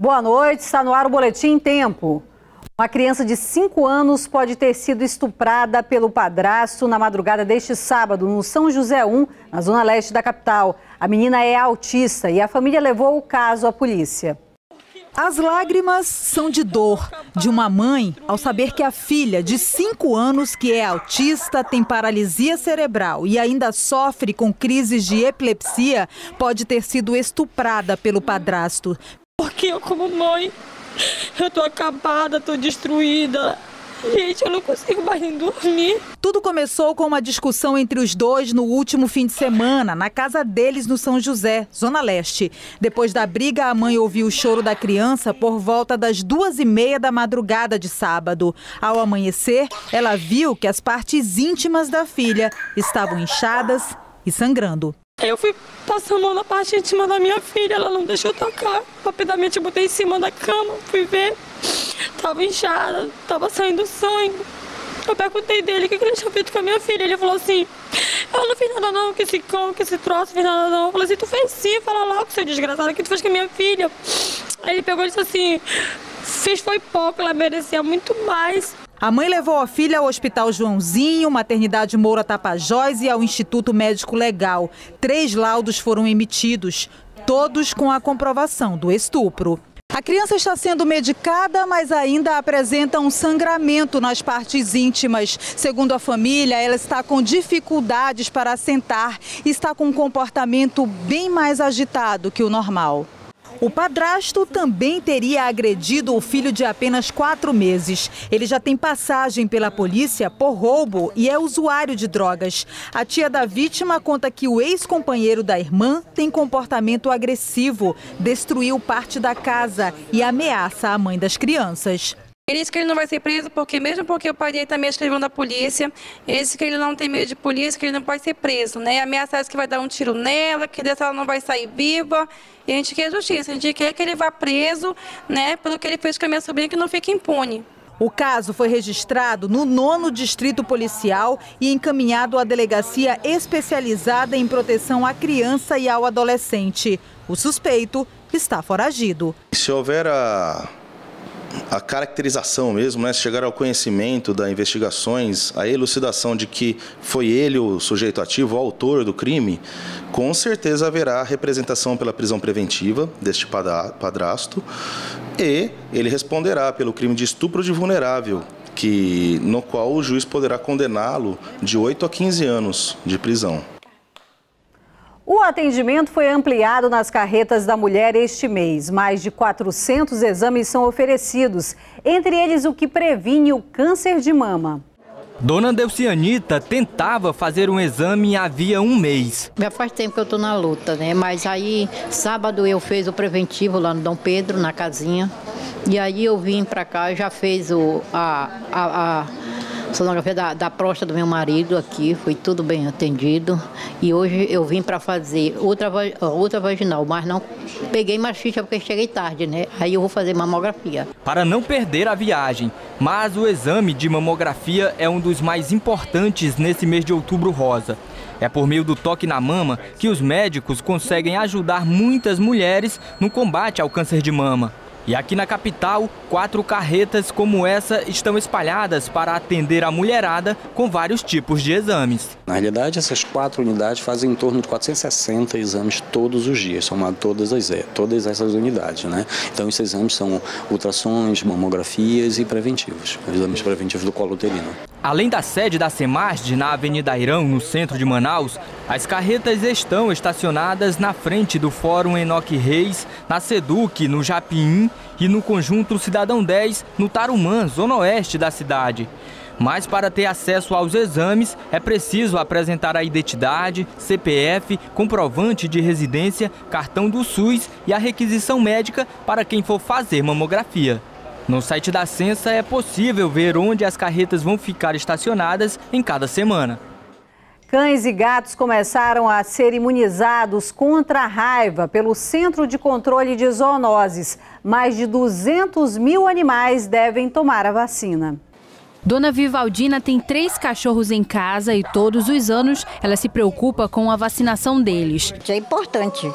Boa noite, está no ar o Boletim em Tempo. Uma criança de 5 anos pode ter sido estuprada pelo padrasto na madrugada deste sábado, no São José 1, na zona leste da capital. A menina é autista e a família levou o caso à polícia. As lágrimas são de dor de uma mãe ao saber que a filha de 5 anos, que é autista, tem paralisia cerebral e ainda sofre com crises de epilepsia, pode ter sido estuprada pelo padrasto. Porque eu, como mãe, eu tô acabada, tô destruída. Gente, eu não consigo mais nem dormir. Tudo começou com uma discussão entre os dois no último fim de semana, na casa deles no São José, Zona Leste. Depois da briga, a mãe ouviu o choro da criança por volta das 2h30 da madrugada de sábado. Ao amanhecer, ela viu que as partes íntimas da filha estavam inchadas e sangrando. Eu fui passar a mão na parte íntima da minha filha, ela não deixou tocar. Rapidamente eu botei em cima da cama, fui ver. Tava inchada, tava saindo sangue. Eu perguntei dele o que ele tinha feito com a minha filha. Ele falou assim: eu não fiz nada não, que esse cão, que esse troço, fiz nada não. Eu falei assim: tu fez sim, fala logo, seu desgraçado, o que tu fez com a minha filha? Aí ele pegou e disse assim: fiz foi pouco, ela merecia muito mais. A mãe levou a filha ao Hospital Joãozinho, Maternidade Moura Tapajós e ao Instituto Médico Legal. 3 laudos foram emitidos, todos com a comprovação do estupro. A criança está sendo medicada, mas ainda apresenta um sangramento nas partes íntimas. Segundo a família, ela está com dificuldades para sentar e está com um comportamento bem mais agitado que o normal. O padrasto também teria agredido o filho de apenas 4 meses. Ele já tem passagem pela polícia por roubo e é usuário de drogas. A tia da vítima conta que o ex-companheiro da irmã tem comportamento agressivo, destruiu parte da casa e ameaça a mãe das crianças. Ele disse que ele não vai ser preso mesmo porque o pai dele também escreveu na polícia. Ele disse que ele não tem medo de polícia, que ele não pode ser preso, né? Ameaçar que vai dar um tiro nela, que dessa ela não vai sair viva. E a gente quer justiça, a gente quer que ele vá preso, né? Pelo que ele fez com a minha sobrinha, que não fique impune. O caso foi registrado no 9º Distrito Policial e encaminhado à delegacia especializada em proteção à criança e ao adolescente. O suspeito está foragido. Se houver a caracterização mesmo, né, se chegar ao conhecimento das investigações, a elucidação de que foi ele o sujeito ativo, o autor do crime, com certeza haverá representação pela prisão preventiva deste padrasto e ele responderá pelo crime de estupro de vulnerável, no qual o juiz poderá condená-lo de 8 a 15 anos de prisão. O atendimento foi ampliado nas carretas da mulher este mês. Mais de 400 exames são oferecidos, entre eles o que previne o câncer de mama. Dona Delcianita tentava fazer um exame havia um mês. Já faz tempo que eu estou na luta, né? Mas aí, sábado eu fiz o preventivo lá no Dom Pedro, na casinha. E aí eu vim para cá, já fez a sonografia da próstata do meu marido aqui, foi tudo bem atendido. E hoje eu vim para fazer outra vaginal, mas não peguei mais ficha porque cheguei tarde, né? Aí eu vou fazer mamografia. Para não perder a viagem, mas o exame de mamografia é um dos mais importantes nesse mês de Outubro Rosa. É por meio do toque na mama que os médicos conseguem ajudar muitas mulheres no combate ao câncer de mama. E aqui na capital, 4 carretas como essa estão espalhadas para atender a mulherada com vários tipos de exames. Na realidade, essas 4 unidades fazem em torno de 460 exames todos os dias, somado todas essas unidades, né? Então, esses exames são ultrassons, mamografias e preventivos, exames preventivos do colo uterino. Além da sede da Semasd, na Avenida Airão, no centro de Manaus, as carretas estão estacionadas na frente do Fórum Enoque Reis, na Seduc, no Japim e no Conjunto Cidadão 10, no Tarumã, zona oeste da cidade. Mas para ter acesso aos exames, é preciso apresentar a identidade, CPF, comprovante de residência, cartão do SUS e a requisição médica para quem for fazer mamografia. No site da Censa é possível ver onde as carretas vão ficar estacionadas em cada semana. Cães e gatos começaram a ser imunizados contra a raiva pelo Centro de Controle de Zoonoses. Mais de 200 mil animais devem tomar a vacina. Dona Vivaldina tem 3 cachorros em casa e todos os anos ela se preocupa com a vacinação deles. É importante.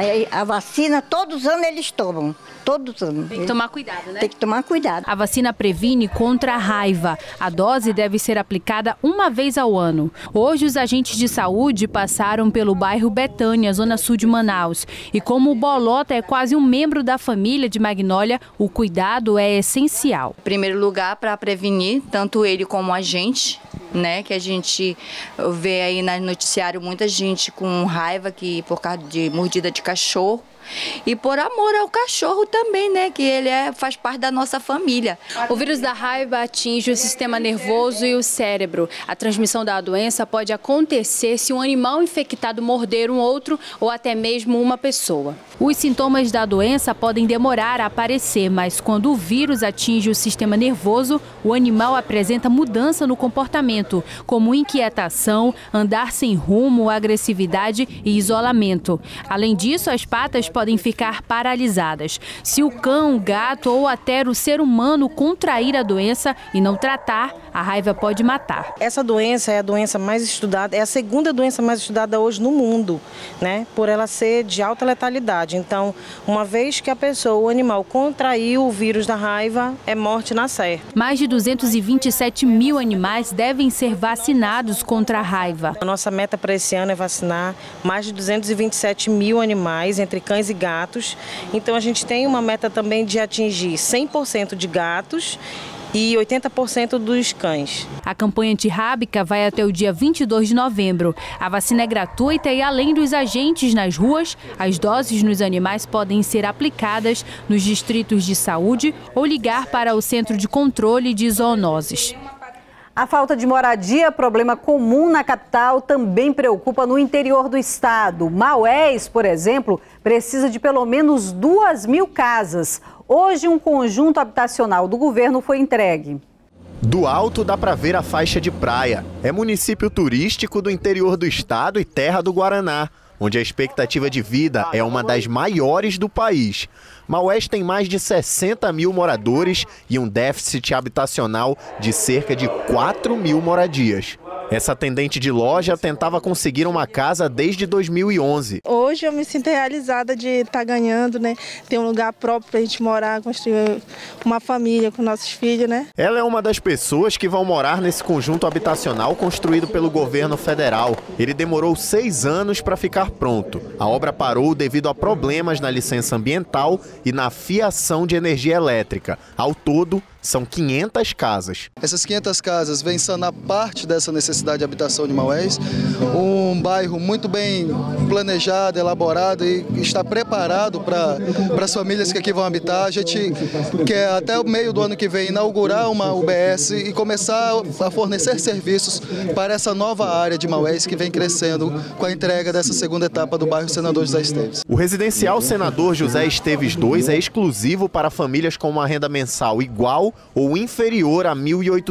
A vacina, todos os anos eles tomam. Todos os anos. Tem que tomar cuidado, né? Tem que tomar cuidado. A vacina previne contra a raiva. A dose deve ser aplicada uma vez ao ano. Hoje, os agentes de saúde passaram pelo bairro Betânia, zona sul de Manaus. E como o Bolota é quase um membro da família de Magnólia, o cuidado é essencial. Em primeiro lugar, para prevenir, tanto ele como a gente, né, que a gente vê aí no noticiário muita gente com raiva que por causa de mordida de cachorro. E por amor ao cachorro também, né? Que ele faz parte da nossa família. O vírus da raiva atinge o sistema nervoso e o cérebro. A transmissão da doença pode acontecer se um animal infectado morder um outro ou até mesmo uma pessoa. Os sintomas da doença podem demorar a aparecer, mas quando o vírus atinge o sistema nervoso, o animal apresenta mudança no comportamento, como inquietação, andar sem rumo, agressividade e isolamento. Além disso, as patas podem ficar paralisadas. Se o cão, o gato ou até o ser humano contrair a doença e não tratar, a raiva pode matar. Essa doença é a doença mais estudada, é a segunda doença mais estudada hoje no mundo, né? Por ela ser de alta letalidade. Então, uma vez que a pessoa, o animal, contraiu o vírus da raiva, é morte na certa. Mais de 227 mil animais devem ser vacinados contra a raiva. A nossa meta para esse ano é vacinar mais de 227 mil animais, entre cães e gatos. Então a gente tem uma meta também de atingir 100% de gatos e 80% dos cães. A campanha antirrábica vai até o dia 22 de novembro. A vacina é gratuita e, além dos agentes nas ruas, as doses nos animais podem ser aplicadas nos distritos de saúde ou ligar para o Centro de Controle de Zoonoses. A falta de moradia, problema comum na capital, também preocupa no interior do estado. Maués, por exemplo, precisa de pelo menos 2.000 casas. Hoje, um conjunto habitacional do governo foi entregue. Do alto dá para ver a faixa de praia. É município turístico do interior do estado e terra do Guaraná, onde a expectativa de vida é uma das maiores do país. Maués tem mais de 60 mil moradores e um déficit habitacional de cerca de 4.000 moradias. Essa atendente de loja tentava conseguir uma casa desde 2011. Hoje eu me sinto realizada de estar ganhando, né? Ter um lugar próprio para a gente morar, construir uma família com nossos filhos, né? Ela é uma das pessoas que vão morar nesse conjunto habitacional construído pelo governo federal. Ele demorou 6 anos para ficar pronto. A obra parou devido a problemas na licença ambiental e na fiação de energia elétrica. Ao todo, são 500 casas. Essas 500 casas vêm sanar parte dessa necessidade de habitação de Maués. Um bairro muito bem planejado, elaborado e está preparado para as famílias que aqui vão habitar. A gente quer até o meio do ano que vem inaugurar uma UBS e começar a fornecer serviços para essa nova área de Maués que vem crescendo com a entrega dessa segunda etapa do bairro Senador José Esteves. O residencial Senador José Esteves II é exclusivo para famílias com uma renda mensal igual ou inferior a R$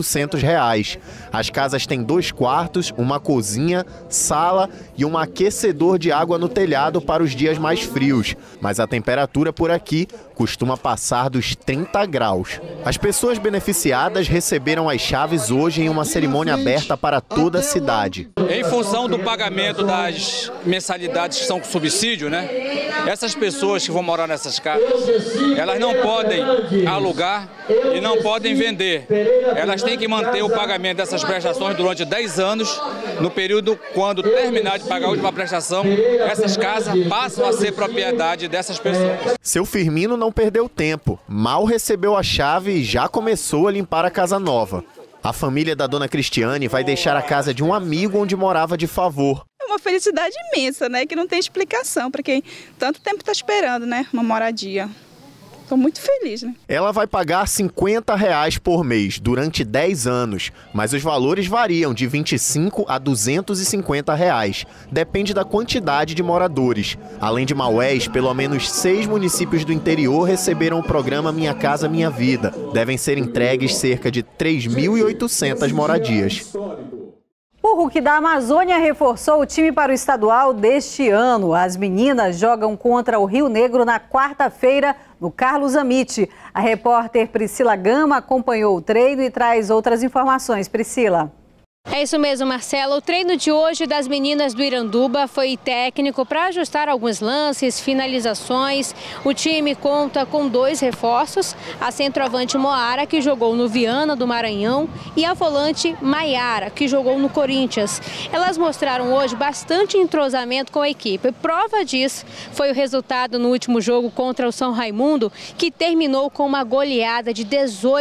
1.800. As casas têm 2 quartos, uma cozinha, sala e um aquecedor de água no telhado para os dias mais frios. Mas a temperatura por aqui costuma passar dos 30 graus. As pessoas beneficiadas receberam as chaves hoje em uma cerimônia aberta para toda a cidade. Em função do pagamento das mensalidades que são com subsídio, né? Essas pessoas que vão morar nessas casas, elas não podem alugar e não podem vender. Elas têm que manter o pagamento dessas prestações durante 10 anos. No período quando terminar de pagar a última prestação, essas casas passam a ser propriedade dessas pessoas. Seu Firmino não perdeu tempo. Mal recebeu a chave e já começou a limpar a casa nova. A família da dona Cristiane vai deixar a casa de um amigo onde morava de favor. É uma felicidade imensa, né? Que não tem explicação para quem tanto tempo está esperando, né? Uma moradia. Estou muito feliz, né? Ela vai pagar R$ 50 por mês durante 10 anos, mas os valores variam de R$ 25 a R$ 250. Depende da quantidade de moradores. Além de Maués, pelo menos 6 municípios do interior receberam o programa Minha Casa Minha Vida. Devem ser entregues cerca de 3.800 moradias. o Hulk da Amazônia reforçou o time para o estadual deste ano. As meninas jogam contra o Rio Negro na quarta-feira, no Carlos Amite. A repórter Priscila Gama acompanhou o treino e traz outras informações. Priscila. É isso mesmo, Marcela. O treino de hoje das meninas do Iranduba foi técnico para ajustar alguns lances, finalizações. O time conta com 2 reforços, a centroavante Moara, que jogou no Viana do Maranhão, e a volante Maiara, que jogou no Corinthians. Elas mostraram hoje bastante entrosamento com a equipe. Prova disso foi o resultado no último jogo contra o São Raimundo, que terminou com uma goleada de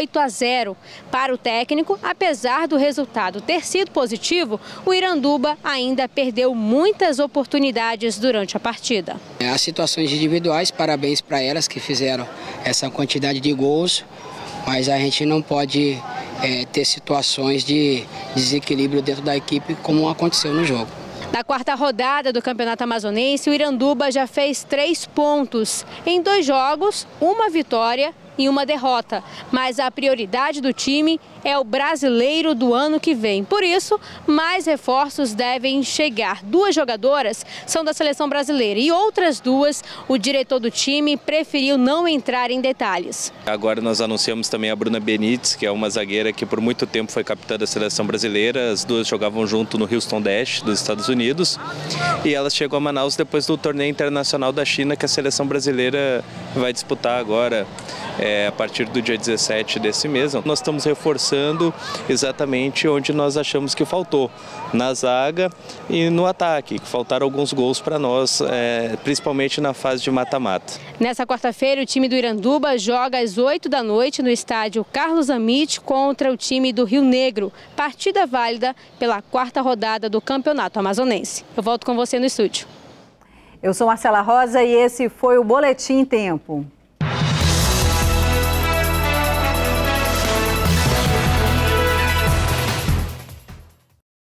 18-0. Para o técnico, apesar do resultado ter sido positivo, o Iranduba ainda perdeu muitas oportunidades durante a partida. As situações individuais, parabéns para elas que fizeram essa quantidade de gols, mas a gente não pode ter situações de desequilíbrio dentro da equipe como aconteceu no jogo. Na quarta rodada do Campeonato Amazonense, o Iranduba já fez 3 pontos. Em 2 jogos, 1 vitória e 1 derrota. Mas a prioridade do time é o brasileiro do ano que vem. Por isso, mais reforços devem chegar. 2 jogadoras são da seleção brasileira e outras 2, o diretor do time preferiu não entrar em detalhes. Agora nós anunciamos também a Bruna Benites, que é uma zagueira que por muito tempo foi capitã da seleção brasileira. As 2 jogavam junto no Houston Dash dos Estados Unidos e elas chegam a Manaus depois do torneio internacional da China que a seleção brasileira vai disputar agora a partir do dia 17 desse mês. Nós estamos reforçando exatamente onde nós achamos que faltou, na zaga e no ataque, que faltaram alguns gols para nós, principalmente na fase de mata-mata. Nessa quarta-feira, o time do Iranduba joga às 8 da noite no estádio Carlos Amite contra o time do Rio Negro, partida válida pela 4ª rodada do Campeonato Amazonense. Eu volto com você no estúdio. Eu sou Marcela Rosa e esse foi o Boletim Tempo.